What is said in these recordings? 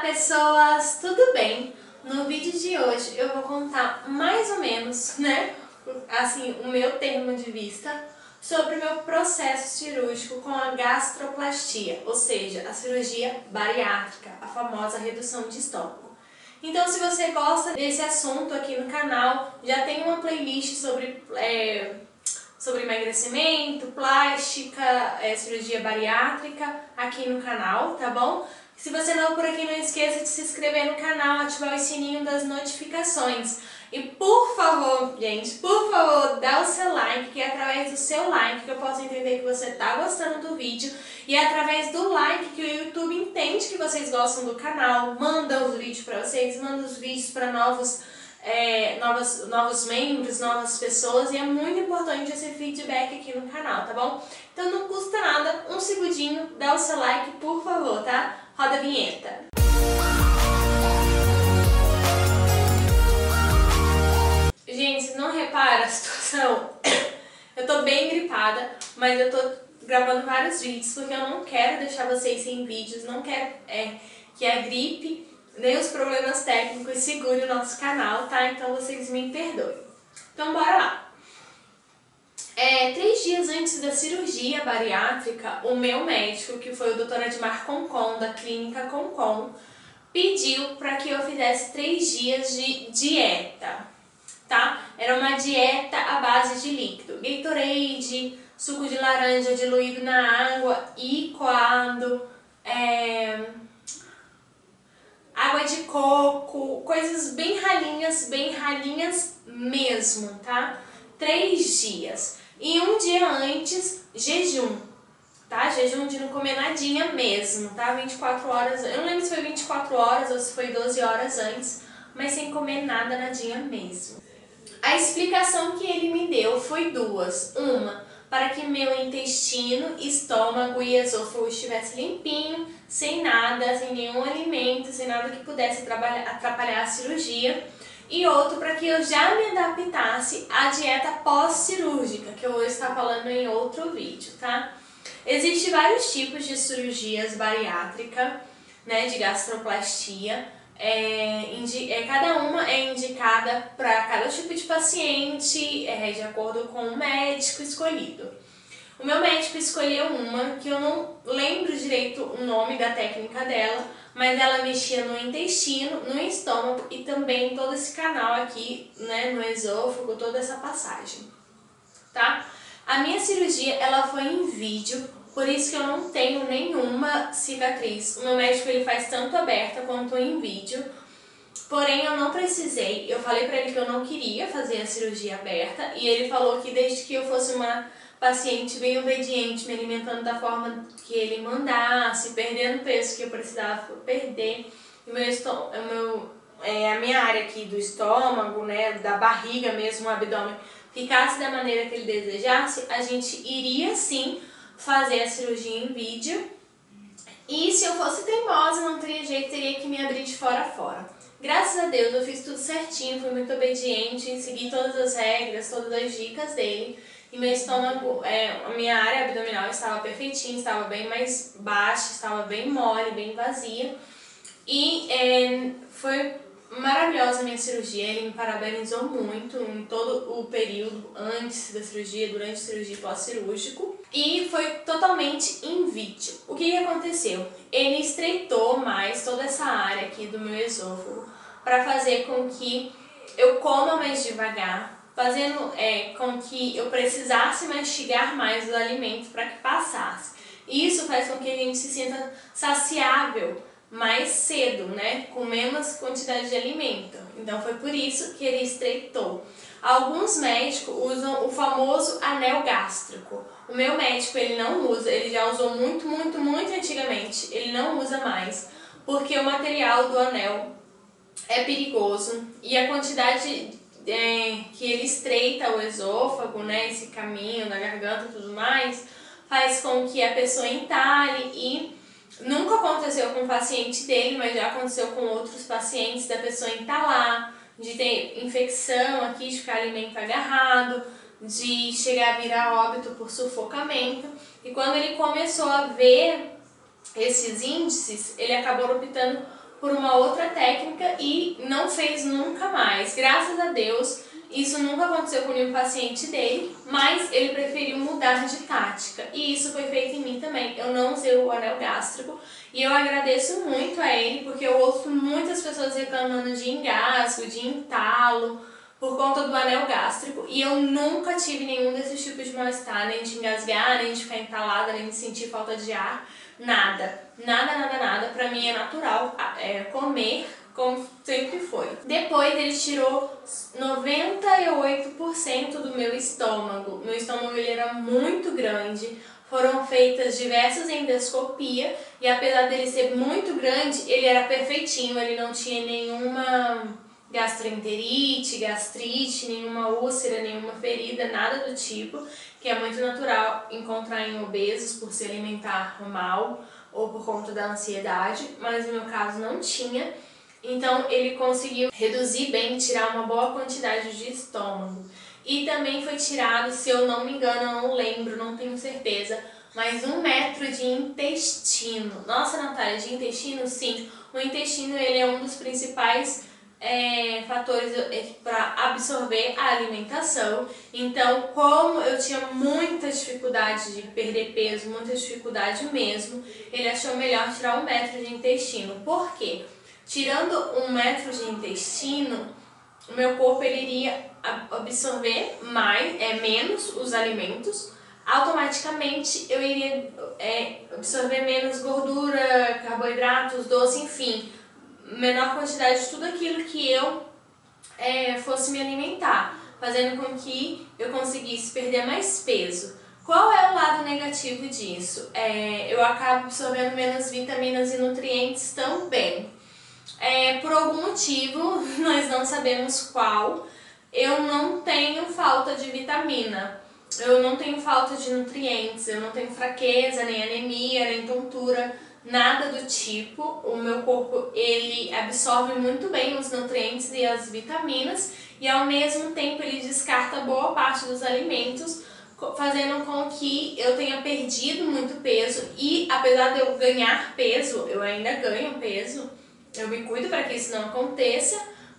pessoas, tudo bem? No vídeo de hoje eu vou contar mais ou menos, assim, o meu termo de vista sobre o meu processo cirúrgico com a gastroplastia, ou seja, a cirurgia bariátrica, a famosa redução de estômago. Então, se você gosta desse assunto aqui no canal, já tem uma playlist sobre emagrecimento, plástica, cirurgia bariátrica aqui no canal, tá bom? Se você não é por aqui, não esqueça de se inscrever no canal, ativar o sininho das notificações. E por favor, gente, por favor, dá o seu like, que é através do seu like que eu posso entender que você tá gostando do vídeo. E é através do like que o YouTube entende que vocês gostam do canal, manda os vídeos pra vocês, manda os vídeos para novos membros, novas pessoas, e é muito importante esse feedback aqui no canal, tá bom? Então não custa nada, um segundinho, dá o seu like, por favor, tá? Roda a vinheta. Gente, você não repara a situação? Eu tô bem gripada, mas eu tô gravando vários vídeos porque eu não quero deixar vocês sem vídeos, não quero que a gripe nem os problemas técnicos segurem o nosso canal, tá? Então vocês me perdoem. Então bora lá. 3 dias antes da cirurgia bariátrica, o meu médico, que foi o Dr. Admar Concon, da clínica Concon, pediu para que eu fizesse 3 dias de dieta, tá? Era uma dieta à base de líquido, Gatorade, suco de laranja diluído na água e coado, água de coco, coisas bem ralinhas mesmo, tá? 3 dias. E um dia antes, jejum, tá? Jejum de não comer nadinha mesmo, tá? 24 horas, eu não lembro se foi 24 horas ou se foi 12 horas antes, mas sem comer nada, nadinha mesmo. A explicação que ele me deu foi duas. Uma, para que meu intestino, estômago e esôfago estivesse limpinho, sem nada, sem nenhum alimento, sem nada que pudesse atrapalhar a cirurgia. E outro, para que eu já me adaptasse à dieta pós-cirúrgica, que eu vou estar falando em outro vídeo, tá? Existem vários tipos de cirurgias bariátrica, né, de gastroplastia. Cada uma é indicada para cada tipo de paciente, de acordo com o médico escolhido. O meu médico escolheu uma que eu não lembro direito o nome da técnica dela, mas ela mexia no intestino, no estômago e também todo esse canal aqui, né, no esôfago, toda essa passagem, tá? A minha cirurgia, ela foi em vídeo, por isso que eu não tenho nenhuma cicatriz. O meu médico, ele faz tanto aberta quanto em vídeo, porém eu não precisei. Eu falei pra ele que eu não queria fazer a cirurgia aberta e ele falou que desde que eu fosse uma paciente bem obediente, me alimentando da forma que ele mandasse, perdendo o peso que eu precisava perder, e a minha área aqui do estômago, né, da barriga mesmo, o abdômen, ficasse da maneira que ele desejasse, a gente iria sim fazer a cirurgia em vídeo. E se eu fosse teimosa, não teria jeito, teria que me abrir de fora a fora. Graças a Deus eu fiz tudo certinho, fui muito obediente, segui todas as regras, todas as dicas dele. E meu estômago, a minha área abdominal estava perfeitinha, estava bem mais baixa, estava bem mole, bem vazia. E foi maravilhosa a minha cirurgia, ele me parabenizou muito em todo o período antes da cirurgia, durante a cirurgia e pós-cirúrgico. E foi totalmente em vídeo. O que aconteceu? Ele estreitou mais toda essa área aqui do meu esôfago para fazer com que eu coma mais devagar, fazendo com que eu precisasse mastigar mais os alimentos para que passasse. Isso faz com que a gente se sinta saciável mais cedo, né? Com menos quantidade de alimento. Então foi por isso que ele estreitou. Alguns médicos usam o famoso anel gástrico. O meu médico, ele não usa, ele já usou muito antigamente, ele não usa mais, porque o material do anel é perigoso e a quantidade que ele estreita o esôfago, né, esse caminho da garganta e tudo mais, faz com que a pessoa entale e nunca aconteceu com o paciente dele, mas já aconteceu com outros pacientes da pessoa entalar, de ter infecção aqui, de ficar alimento agarrado, de chegar a virar óbito por sufocamento. E quando ele começou a ver esses índices, ele acabou optando por uma outra técnica e não fez nunca mais. Graças a Deus, isso nunca aconteceu com nenhum paciente dele, mas ele preferiu mudar de tática. E isso foi feito em mim também. Eu não usei o anel gástrico e eu agradeço muito a ele, porque eu ouço muitas pessoas reclamando de engasgo, de entalo, por conta do anel gástrico, e eu nunca tive nenhum desses tipos de mal-estar, nem de engasgar, nem de ficar entalada, nem de sentir falta de ar, nada. Nada, nada, nada. Pra mim é natural comer como sempre foi. Depois ele tirou 98% do meu estômago. Meu estômago ele era muito grande. Foram feitas diversas endoscopias e apesar dele ser muito grande, ele era perfeitinho, ele não tinha nenhuma gastroenterite, gastrite, nenhuma úlcera, nenhuma ferida, nada do tipo, que é muito natural encontrar em obesos por se alimentar mal ou por conta da ansiedade, mas no meu caso não tinha. Então ele conseguiu reduzir bem, tirar uma boa quantidade de estômago. E também foi tirado, se eu não me engano, eu não lembro, não tenho certeza, mas 1 metro de intestino. Nossa, Natália, de intestino? Sim, o intestino ele é um dos principais fatores para absorver a alimentação. Então, como eu tinha muita dificuldade de perder peso, muita dificuldade mesmo, ele achou melhor tirar 1 metro de intestino. Por quê? Tirando 1 metro de intestino, o meu corpo ele iria absorver menos os alimentos, automaticamente eu iria absorver menos gordura, carboidratos, doce, enfim, menor quantidade de tudo aquilo que eu fosse me alimentar, fazendo com que eu conseguisse perder mais peso. Qual é o lado negativo disso? Eu acabo absorvendo menos vitaminas e nutrientes também. Por algum motivo, nós não sabemos qual, eu não tenho falta de vitamina, eu não tenho falta de nutrientes, eu não tenho fraqueza, nem anemia, nem tontura, nada do tipo. O meu corpo ele absorve muito bem os nutrientes e as vitaminas e ao mesmo tempo ele descarta boa parte dos alimentos, fazendo com que eu tenha perdido muito peso. E apesar de eu ganhar peso, eu ainda ganho peso, eu me cuido para que isso não aconteça,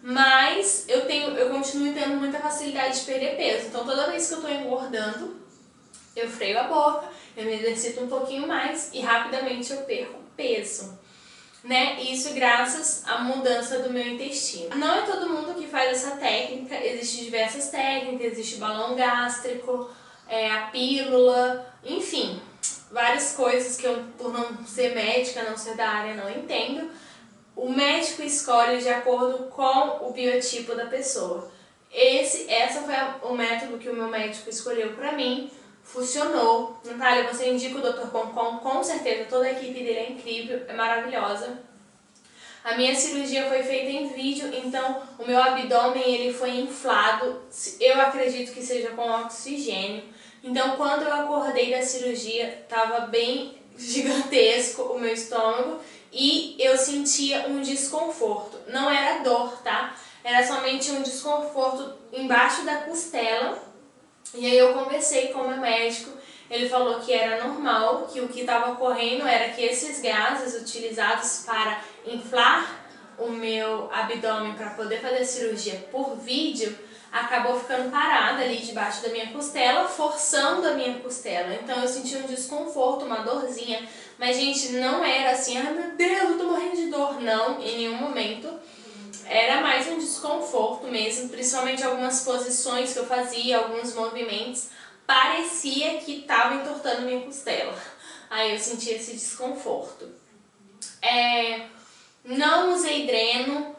mas eu continuo tendo muita facilidade de perder peso. Então toda vez que eu estou engordando, eu freio a boca, eu me exercito um pouquinho mais e rapidamente eu perco peso, né? Isso graças à mudança do meu intestino. Não é todo mundo que faz essa técnica, existem diversas técnicas, existe balão gástrico, a pílula, enfim, várias coisas que eu, por não ser médica, não ser da área, não entendo. O médico escolhe de acordo com o biotipo da pessoa. Essa foi o método que o meu médico escolheu pra mim. Funcionou. Natália, você indica o Dr. Concon? Com certeza, toda a equipe dele é incrível, é maravilhosa. A minha cirurgia foi feita em vídeo, então o meu abdômen ele foi inflado, eu acredito que seja com oxigênio. Então quando eu acordei da cirurgia, estava bem gigantesco o meu estômago e eu sentia um desconforto. Não era dor, tá? Era somente um desconforto embaixo da costela. E aí eu conversei com o meu médico, ele falou que era normal, que o que estava ocorrendo era que esses gases utilizados para inflar o meu abdômen para poder fazer a cirurgia por vídeo, acabou ficando parada ali debaixo da minha costela, forçando a minha costela. Então eu senti um desconforto, uma dorzinha, mas gente, não era assim, ai meu Deus, eu tô morrendo de dor, não, em nenhum momento. Era mais um desconforto mesmo, principalmente algumas posições que eu fazia, alguns movimentos, parecia que estava entortando minha costela. Aí eu senti esse desconforto. Não usei dreno,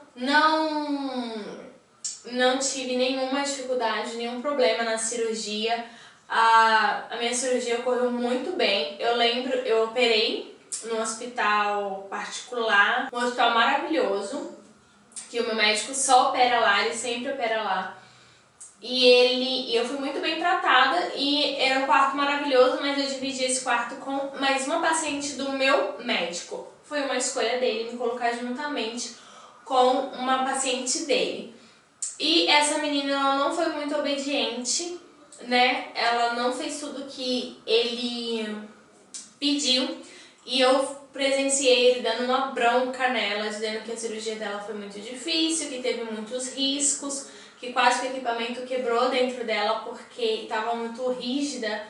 não tive nenhuma dificuldade, nenhum problema na cirurgia. A minha cirurgia ocorreu muito bem. Eu lembro, eu operei num hospital particular, um hospital maravilhoso, que o meu médico só opera lá, ele sempre opera lá. E eu fui muito bem tratada e era um quarto maravilhoso, mas eu dividi esse quarto com mais uma paciente do meu médico. Foi uma escolha dele me colocar juntamente com uma paciente dele. E essa menina ela não foi muito obediente, né? Ela não fez tudo que ele pediu e eu presenciei ele dando uma bronca nela, dizendo que a cirurgia dela foi muito difícil, que teve muitos riscos, que quase que o equipamento quebrou dentro dela porque estava muito rígida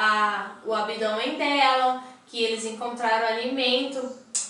o abdômen dela, que eles encontraram alimento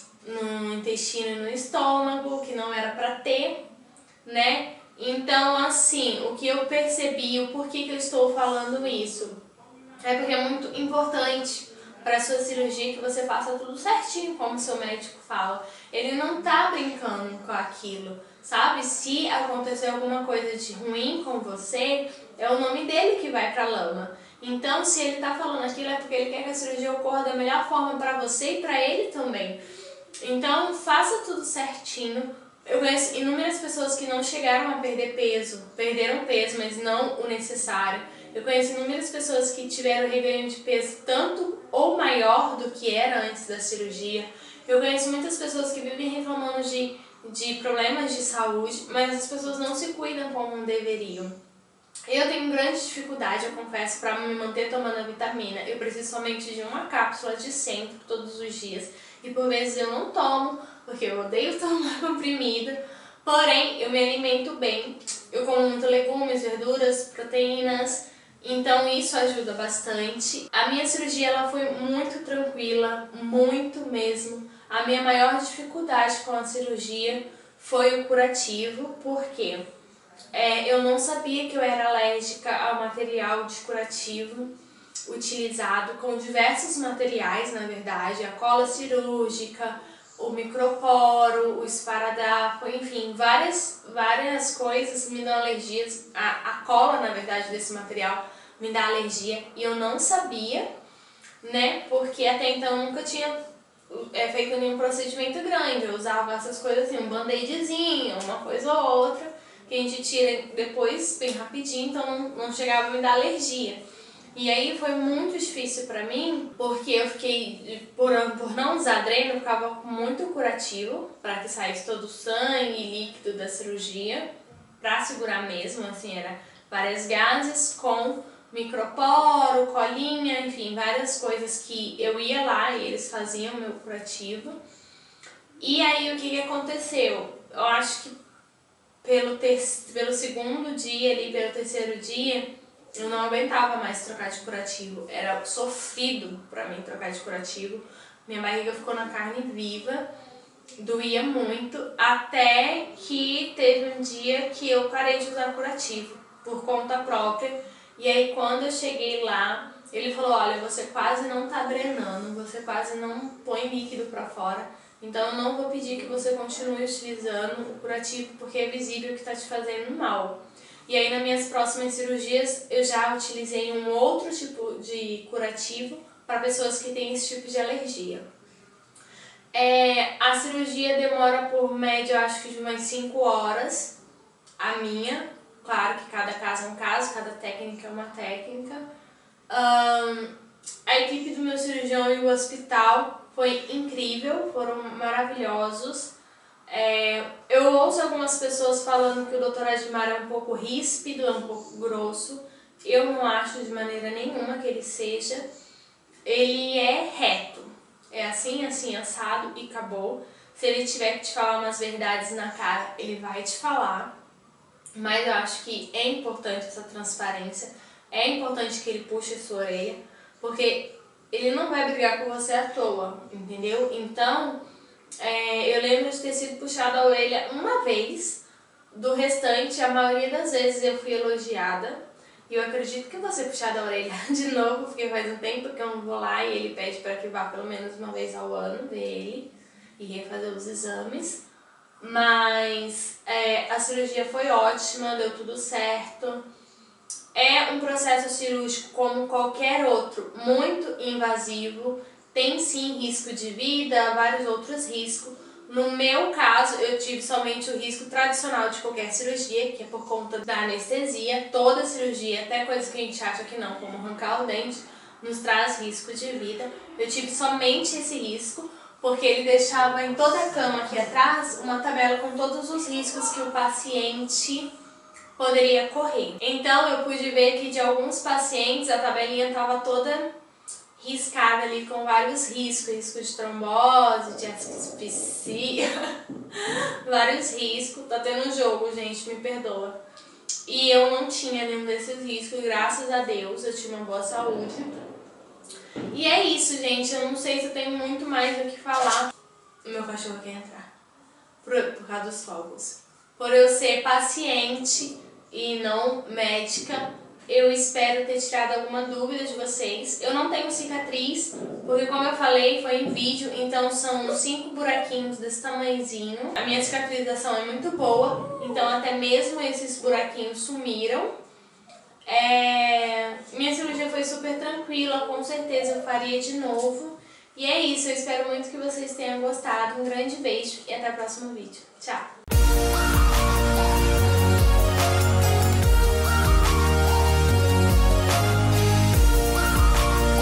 no intestino e no estômago, que não era para ter, né? Então, assim, o que eu percebi, o porquê que eu estou falando isso, é porque é muito importante para a sua cirurgia que você faça tudo certinho, como o seu médico fala. Ele não tá brincando com aquilo, sabe? Se acontecer alguma coisa de ruim com você, é o nome dele que vai pra lama. Então, se ele tá falando aquilo, é porque ele quer que a cirurgia ocorra da melhor forma para você e para ele também. Então, faça tudo certinho. Eu conheço inúmeras pessoas que não chegaram a perder peso, perderam peso, mas não o necessário. Eu conheço inúmeras pessoas que tiveram reganho de peso tanto ou maior do que era antes da cirurgia. Eu conheço muitas pessoas que vivem reclamando de problemas de saúde, mas as pessoas não se cuidam como deveriam. Eu tenho grande dificuldade, eu confesso, para me manter tomando a vitamina. Eu preciso somente de uma cápsula de centro todos os dias. E por vezes eu não tomo, porque eu odeio tomar comprimido. Porém, eu me alimento bem. Eu como muito legumes, verduras, proteínas. Então isso ajuda bastante. A minha cirurgia ela foi muito tranquila, muito mesmo. A minha maior dificuldade com a cirurgia foi o curativo, porque eu não sabia que eu era alérgica ao material de curativo utilizado, com diversos materiais, na verdade, a cola cirúrgica, o microporo, o esparadrapo, enfim, várias coisas me dão alergias. A cola, na verdade, desse material me dá alergia e eu não sabia, né, porque até então eu nunca tinha feito nenhum procedimento grande. Eu usava essas coisas assim, um band-aidzinho, uma coisa ou outra, que a gente tira depois bem rapidinho, então não chegava a me dar alergia. E aí foi muito difícil pra mim, porque eu fiquei, por não usar dreno, eu ficava com muito curativo, pra que saísse todo o sangue líquido da cirurgia, pra segurar mesmo, assim, era várias gases com microporo, colinha, enfim, várias coisas que eu ia lá e eles faziam meu curativo. E aí o que aconteceu? Eu acho que pelo segundo dia ali, pelo terceiro dia, eu não aguentava mais trocar de curativo. Era sofrido pra mim trocar de curativo. Minha barriga ficou na carne viva, doía muito, até que teve um dia que eu parei de usar curativo por conta própria. E aí quando eu cheguei lá, ele falou: olha, você quase não tá drenando, você quase não põe líquido pra fora, então eu não vou pedir que você continue utilizando o curativo, porque é visível que tá te fazendo mal. E aí nas minhas próximas cirurgias eu já utilizei um outro tipo de curativo para pessoas que têm esse tipo de alergia. A cirurgia demora por média, eu acho que de umas 5 horas, a minha. Claro que cada caso é um caso, cada técnica é uma técnica. A equipe do meu cirurgião e o hospital foi incrível, foram maravilhosos. Eu ouço algumas pessoas falando que o Dr. Admar é um pouco ríspido, é um pouco grosso. Eu não acho de maneira nenhuma que ele seja. Ele é reto, é assim, assim, assado e acabou. Se ele tiver que te falar umas verdades na cara, ele vai te falar. Mas eu acho que é importante essa transparência, é importante que ele puxe a sua orelha, porque ele não vai brigar com você à toa, entendeu? Então, eu lembro de ter sido puxada a orelha uma vez, do restante, a maioria das vezes eu fui elogiada, e eu acredito que eu vou ser puxada a orelha de novo, porque faz um tempo que eu não vou lá e ele pede para que vá pelo menos uma vez ao ano ver ele e refazer os exames. Mas a cirurgia foi ótima, deu tudo certo. É um processo cirúrgico como qualquer outro, muito invasivo, tem sim risco de vida, vários outros riscos. No meu caso, eu tive somente o risco tradicional de qualquer cirurgia, que é por conta da anestesia. Toda cirurgia, até coisas que a gente acha que não, como arrancar o dente, nos traz risco de vida. Eu tive somente esse risco, porque ele deixava em toda a cama aqui atrás uma tabela com todos os riscos que o paciente poderia correr. Então eu pude ver que de alguns pacientes a tabelinha estava toda riscada ali com vários riscos, risco de trombose, de asfixia, vários riscos. Tá tendo jogo, gente, me perdoa. E eu não tinha nenhum desses riscos, graças a Deus, eu tinha uma boa saúde. E é isso, gente, eu não sei se eu tenho muito mais o que falar. O meu cachorro quer entrar, por causa dos fogos. Por eu ser paciente e não médica, eu espero ter tirado alguma dúvida de vocês. Eu não tenho cicatriz, porque como eu falei, foi em vídeo, então são 5 buraquinhos desse tamanhozinho. A minha cicatrização é muito boa, então até mesmo esses buraquinhos sumiram. Minha cirurgia foi super tranquila, com certeza eu faria de novo. E é isso, eu espero muito que vocês tenham gostado. Um grande beijo e até o próximo vídeo. Tchau!